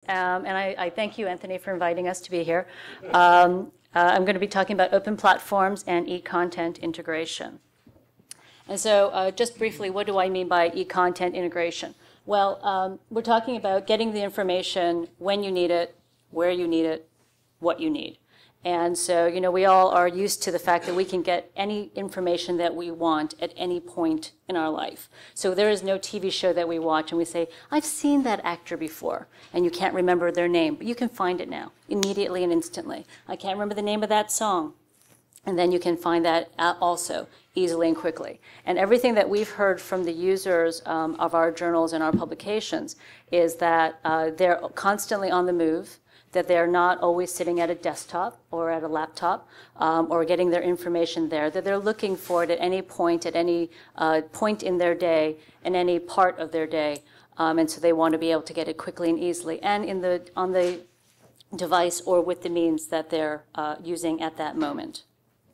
and I thank you, Anthony, for inviting us to be here. I'm going to be talking about open platforms and e-content integration. And so just briefly, what do I mean by e-content integration? Well, we're talking about getting the information when you need it, where you need it, what you need. And so, you know, we all are used to the fact that we can get any information that we want at any point in our life. So there is no TV show that we watch and we say, I've seen that actor before, and you can't remember their name, but you can find it now, immediately and instantly. I can't remember the name of that song. And then you can find that also easily and quickly. And everything that we've heard from the users of our journals and our publications is that they're constantly on the move, that they're not always sitting at a desktop or at a laptop or getting their information there, that they're looking for it at any point in their day, in any part of their day. And so they want to be able to get it quickly and easily, and on the device or with the means that they're using at that moment.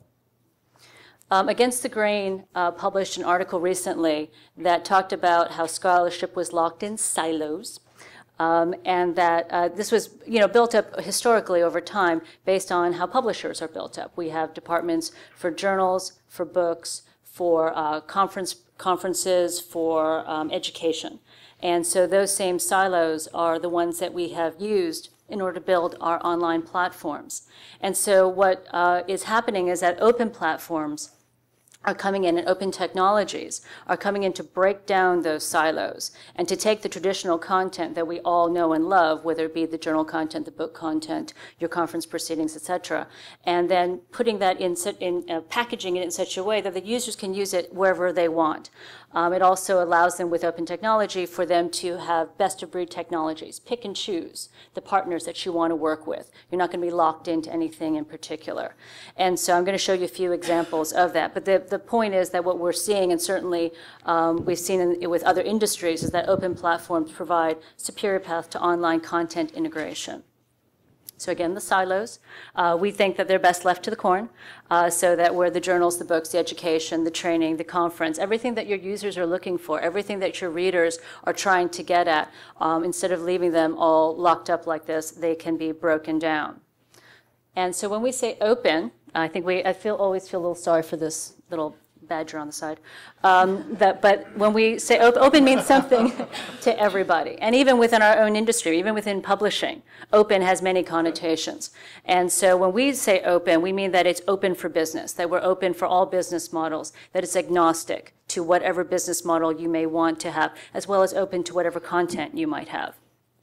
Against the Grain published an article recently that talked about how scholarship was locked in silos. And that this was, built up historically over time based on how publishers are built up. We have departments for journals, for books, for conferences, for education. And so those same silos are the ones that we have used in order to build our online platforms. And so what is happening is that open platforms are coming in, and open technologies are coming in to break down those silos and to take the traditional content that we all know and love, whether it be the journal content, the book content, your conference proceedings, etc., and then putting that packaging it in such a way that the users can use it wherever they want. It also allows them with open technology for them to have best-of-breed technologies. Pick and choose the partners that you want to work with. You're not going to be locked into anything in particular. And so I'm going to show you a few examples of that. But the point is that what we're seeing, and certainly we've seen with other industries, is that open platforms provide superior path to online content integration. So again, the silos, we think that they're best left to the corn, so that where the journals, the books, the education, the training, the conference, everything that your users are looking for, everything that your readers are trying to get at, instead of leaving them all locked up like this, they can be broken down. And so when we say open, I always feel a little sorry for this little badger on the side. But when we say open means something to everybody. And even within our own industry, even within publishing, open has many connotations. And so when we say open, we mean that it's open for business, that we're open for all business models, that it's agnostic to whatever business model you may want to have, as well as open to whatever content you might have.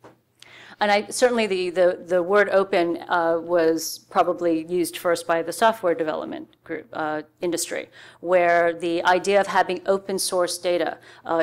And certainly the word open was probably used first by the software development group industry, where the idea of having open source data,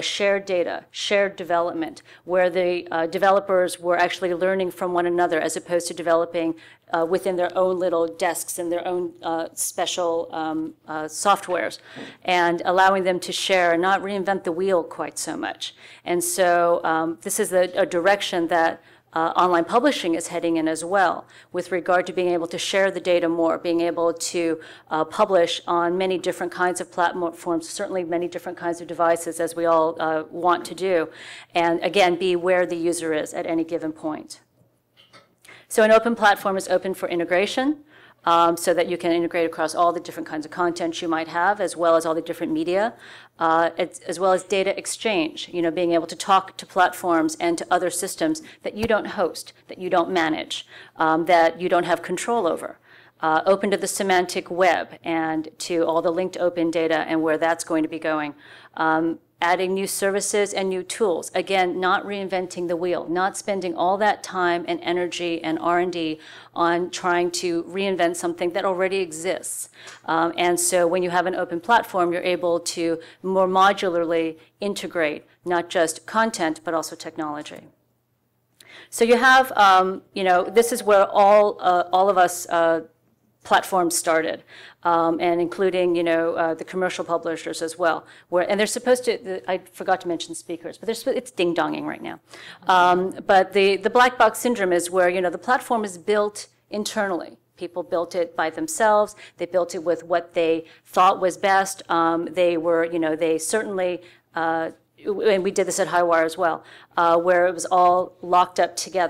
shared development, where the developers were actually learning from one another as opposed to developing within their own little desks and their own special softwares, and allowing them to share and not reinvent the wheel quite so much. And so this is a direction that online publishing is heading in as well, with regard to being able to share the data more, being able to publish on many different kinds of platforms, certainly many different kinds of devices, as we all want to do, and again, be where the user is at any given point. So an open platform is open for integration, so that you can integrate across all the different kinds of content you might have, as well as all the different media, as well as data exchange, being able to talk to platforms and to other systems that you don't host, that you don't manage, that you don't have control over. Open to the semantic web and to all the linked open data and where that's going to be going. Adding new services and new tools. Again, not reinventing the wheel, not spending all that time and energy and R&D on trying to reinvent something that already exists. And so when you have an open platform, you're able to more modularly integrate not just content, but also technology. So you have, this is where all of us platforms started, and including, the commercial publishers as well. And they're supposed to, I forgot to mention speakers, but it's ding-donging right now. But the black box syndrome is where, the platform is built internally. People built it by themselves. They built it with what they thought was best. They certainly, and we did this at Highwire as well, where it was all locked up together.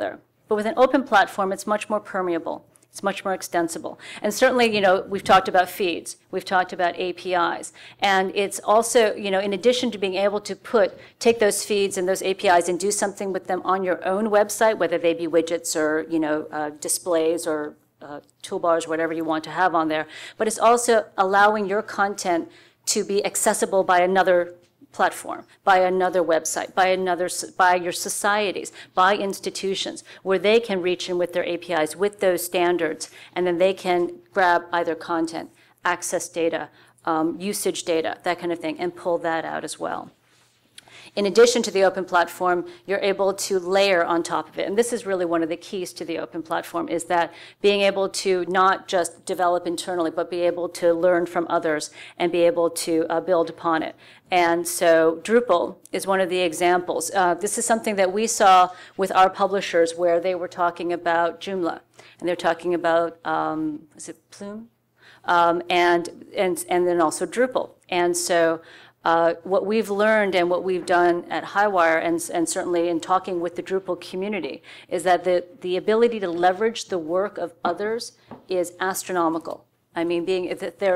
But with an open platform, it's much more permeable. It's much more extensible. And certainly, we've talked about feeds. We've talked about APIs. And it's also, in addition to being able to take those feeds and those APIs and do something with them on your own website, whether they be widgets or, displays or toolbars, whatever you want to have on there. But it's also allowing your content to be accessible by another platform, by another website, by your societies, by institutions, where they can reach in with their APIs, with those standards, and then they can grab either content, access data, usage data, that kind of thing, and pull that out as well. In addition to the open platform, you're able to layer on top of it. And this is really one of the keys to the open platform, is that being able to not just develop internally, but be able to learn from others and be able to build upon it. And so Drupal is one of the examples. This is something that we saw with our publishers, where they were talking about Joomla, and they're talking about, is it Plume? And then also Drupal. And so what we've learned and what we've done at Highwire, and certainly in talking with the Drupal community, is that the ability to leverage the work of others is astronomical. I mean, there are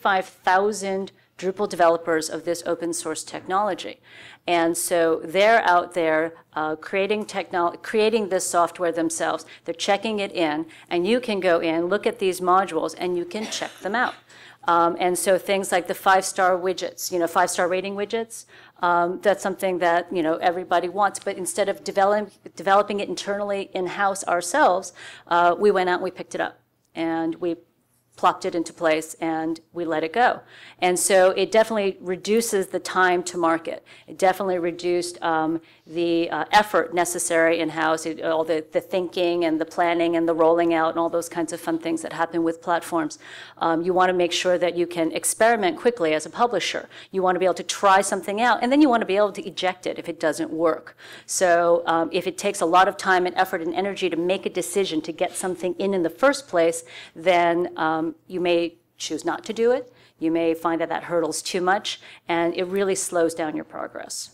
35,000 Drupal developers of this open source technology. And so they're out there creating this software themselves. They're checking it in, and you can go in, look at these modules, and you can check them out. And so things like the 5-star widgets, 5-star rating widgets, that's something that, everybody wants. But instead of developing it internally in-house ourselves, we went out and we picked it up. And we plopped it into place, and we let it go. And so it definitely reduces the time to market. It definitely reduced the effort necessary in-house, all the thinking and the planning and the rolling out and all those kinds of fun things that happen with platforms. You want to make sure that you can experiment quickly as a publisher. You want to be able to try something out, and then you want to be able to eject it if it doesn't work. So if it takes a lot of time and effort and energy to make a decision to get something in the first place, then you may choose not to do it. You may find that hurdle's too much, and it really slows down your progress.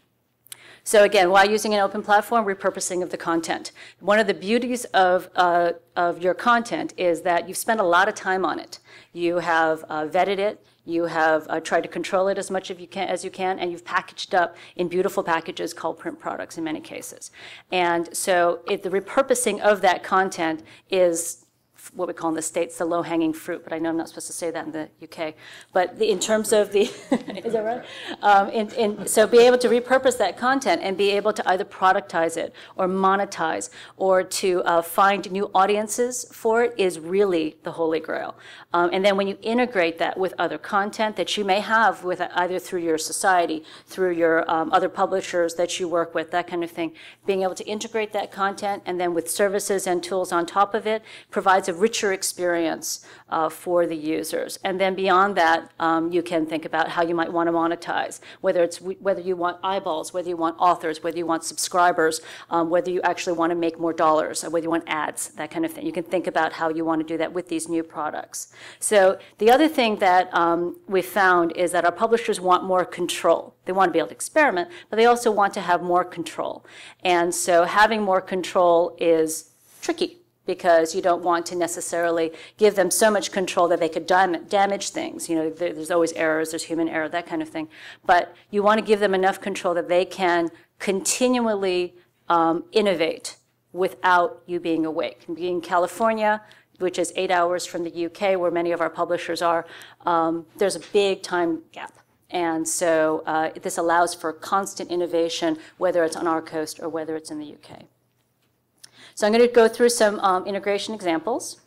So again, while using an open platform, repurposing of the content. One of the beauties of your content is that you've spent a lot of time on it. You have vetted it. You have tried to control it as much as you can, and you've packaged up in beautiful packages called print products in many cases. And so the repurposing of that content is what we call in the States the low-hanging fruit, but I know I'm not supposed to say that in the UK. But in terms of the, is that right? So be able to repurpose that content and be able to either productize it or monetize or to find new audiences for it is really the holy grail. And then when you integrate that with other content that you may have with either through your society, through your other publishers that you work with, that kind of thing, being able to integrate that content and then with services and tools on top of it provides a richer experience for the users. And then beyond that, you can think about how you might want to monetize, whether you want eyeballs, whether you want authors, whether you want subscribers, whether you actually want to make more dollars, or whether you want ads, that kind of thing. You can think about how you want to do that with these new products. So the other thing that we found is that our publishers want more control. They want to be able to experiment, but they also want to have more control. And so having more control is tricky, because you don't want to necessarily give them so much control that they could damage things. There's always errors, there's human error, that kind of thing. But you want to give them enough control that they can continually innovate without you being awake. And being in California, which is 8 hours from the UK, where many of our publishers are, there's a big time gap. And so this allows for constant innovation, whether it's on our coast or whether it's in the UK. So I'm going to go through some integration examples.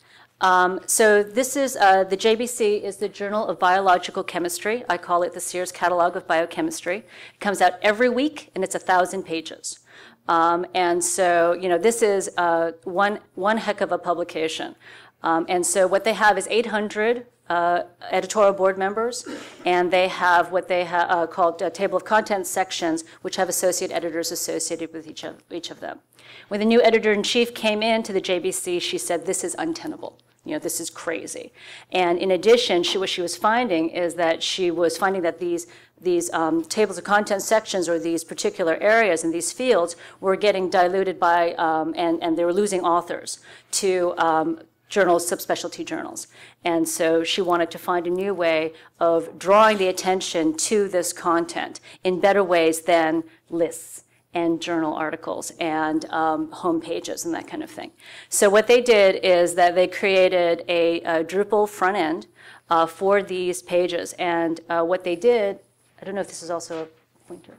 So this is, the JBC is the Journal of Biological Chemistry. I call it the Sears Catalog of Biochemistry. It comes out every week, and it's 1,000 pages. And so, this is one heck of a publication. And so what they have is 800 editorial board members, and they have what they called table of contents sections, which have associate editors associated with each of them. When the new editor-in-chief came into the JBC, she said, "This is untenable. You know, this is crazy. And in addition, what she was finding is that she was finding that these tables of content sections or these particular areas in these fields were getting diluted by, and they were losing authors to journals, subspecialty journals. And so she wanted to find a new way of drawing the attention to this content in better ways than lists and journal articles and home pages and that kind of thing. So what they did is that they created a Drupal front end for these pages. And what they did, I don't know if this is also a pointer,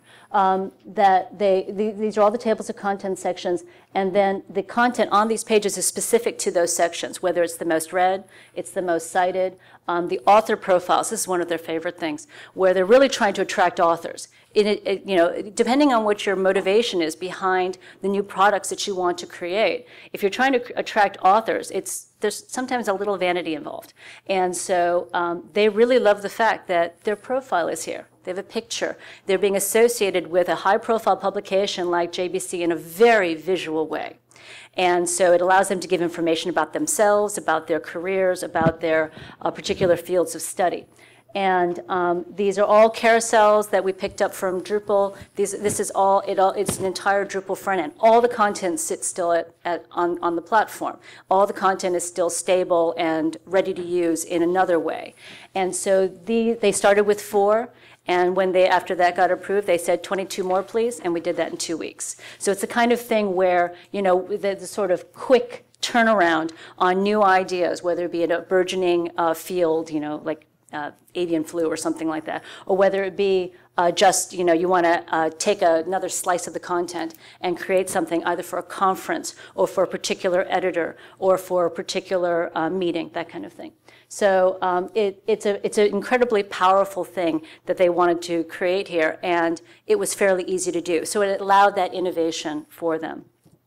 that these are all the tables of content sections, and then the content on these pages is specific to those sections, whether it's the most read, it's the most cited. The author profiles, this is one of their favorite things, where they're really trying to attract authors. You know, depending on what your motivation is behind the new products that you want to create, if you're trying to attract authors, there's sometimes a little vanity involved. And so they really love the fact that their profile is here. They have a picture. They're being associated with a high-profile publication like JBC in a very visual way. And so it allows them to give information about themselves, about their careers, about their particular fields of study. And these are all carousels that we picked up from Drupal. This is it's an entire Drupal front end. All the content sits still on the platform. All the content is still stable and ready to use in another way. And so they started with 4. And when after that got approved, they said 22 more, please, and we did that in 2 weeks. So it's the kind of thing where, you know, the sort of quick turnaround on new ideas, whether it be in a burgeoning field, you know, like avian flu or something like that, or whether it be just, you know, you want to take another slice of the content and create something either for a conference or for a particular editor or for a particular meeting, that kind of thing. So it's an incredibly powerful thing that they wanted to create here, and it was fairly easy to do. So it allowed that innovation for them.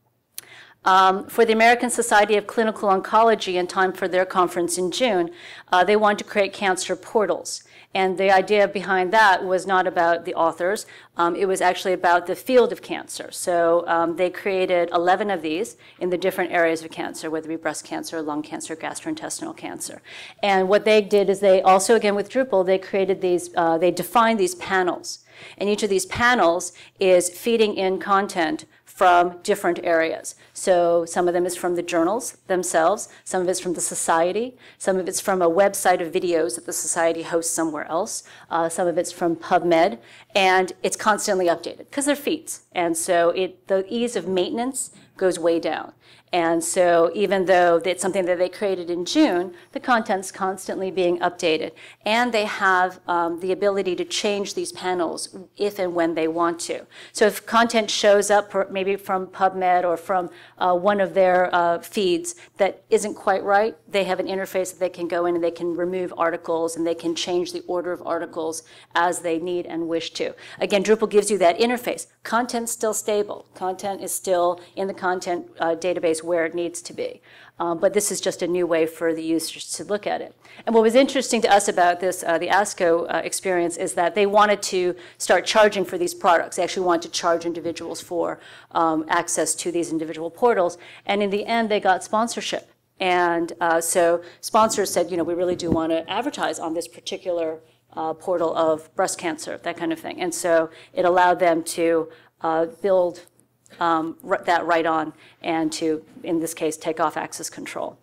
For the American Society of Clinical Oncology, in time for their conference in June, they wanted to create cancer portals. And the idea behind that was not about the authors. It was actually about the field of cancer. So they created 11 of these in the different areas of cancer, whether it be breast cancer, lung cancer, gastrointestinal cancer. And what they did is they also, again with Drupal, they created these, they defined these panels. And each of these panels is feeding in content from different areas. So some of them is from the journals themselves, some of it's from the society, some of it's from a website of videos that the society hosts somewhere else, some of it's from PubMed, and it's constantly updated because they're feeds. And so the ease of maintenance goes way down. And so even though it's something that they created in June, the content's constantly being updated. And they have the ability to change these panels if and when they want to. So if content shows up maybe from PubMed or from one of their feeds that isn't quite right, they have an interface that they can go in and they can remove articles and they can change the order of articles as they need and wish to. Again, Drupal gives you that interface. Content's still stable. Content is still in the content database where it needs to be. But this is just a new way for the users to look at it. And what was interesting to us about this, the ASCO experience, is that they wanted to start charging for these products. They actually wanted to charge individuals for access to these individual portals. And in the end, they got sponsorship. And so sponsors said, you know, we really do want to advertise on this particular portal of breast cancer, that kind of thing. And so it allowed them to build that right on and to, in this case, take off access control.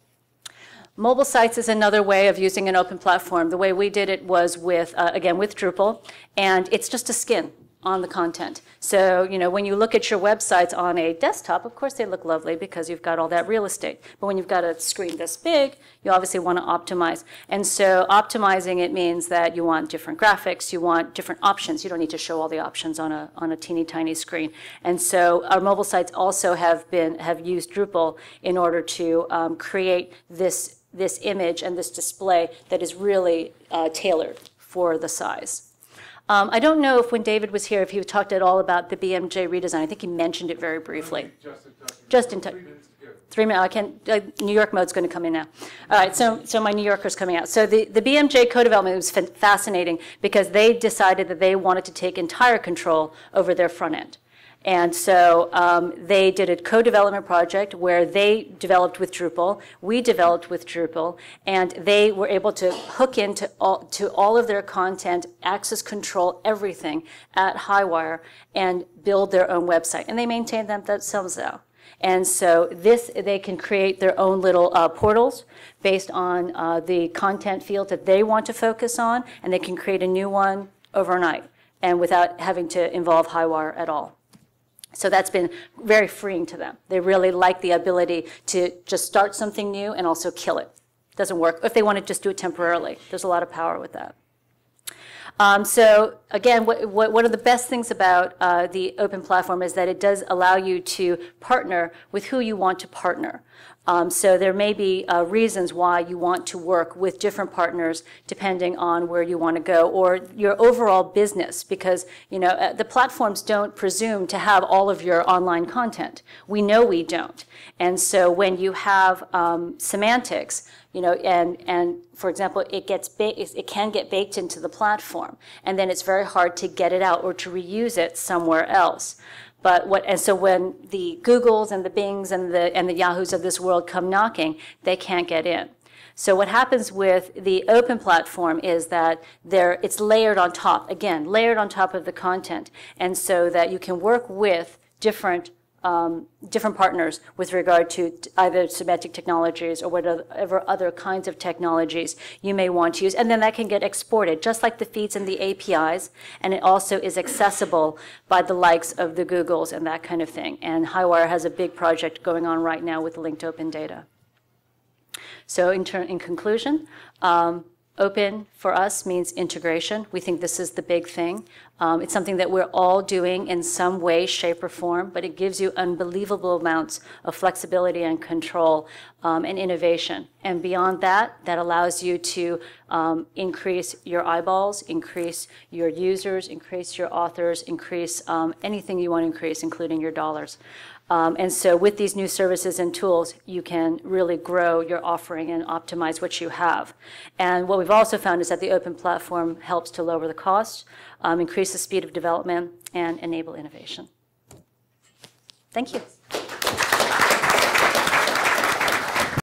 Mobile sites is another way of using an open platform. The way we did it was with, again, with Drupal, and it's just a skin on the content. So, you know, when you look at your websites on a desktop, of course they look lovely because you've got all that real estate. But when you've got a screen this big, you obviously want to optimize. And so optimizing it means that you want different graphics, you want different options. You don't need to show all the options on a teeny tiny screen. And so our mobile sites also have used Drupal in order to create this image and this display that is really tailored for the size. I don't know if when David was here, if he talked at all about the BMJ redesign. I think he mentioned it very briefly. Just in touch. 3 minutes. I can't. New York mode's going to come in now. All right. So my New Yorker's coming out. So the BMJ co-development was fascinating because they decided that they wanted to take entire control over their front end. And so they did a co-development project where they developed with Drupal, we developed with Drupal, and they were able to hook into all of their content, access control everything at Highwire, and build their own website. And they maintain them themselves though. And so they can create their own little portals based on the content field that they want to focus on, and they can create a new one overnight and without having to involve Highwire at all. So that's been very freeing to them. They really like the ability to just start something new and also kill it. Doesn't work. If they want to just do it temporarily, there's a lot of power with that. So again, one of the best things about the open platform is that it does allow you to partner with who you want to partner. So there may be reasons why you want to work with different partners depending on where you want to go or your overall business, because the platforms don't presume to have all of your online content. We know we don't. And so when you have semantics, and for example, it can get baked into the platform, and then it's very hard to get it out or to reuse it somewhere else. And so when the Googles and the Bings and the Yahoos of this world come knocking, they can't get in. So what happens with the open platform is that it's layered on top, again, layered on top of the content, and so that you can work with different partners with regard to either semantic technologies or whatever other kinds of technologies you may want to use. And then that can get exported, just like the feeds and the APIs. And it also is accessible by the likes of the Googles and that kind of thing. And Highwire has a big project going on right now with linked open data. So in conclusion, open for us means integration. We think this is the big thing. It's something that we're all doing in some way, shape, or form, but it gives you unbelievable amounts of flexibility and control and innovation. And beyond that, that allows you to increase your eyeballs, increase your users, increase your authors, increase anything you want to increase, including your dollars. And so with these new services and tools, you can really grow your offering and optimize what you have. And what we've also found is that the open platform helps to lower the cost, increase the speed of development, and enable innovation. Thank you.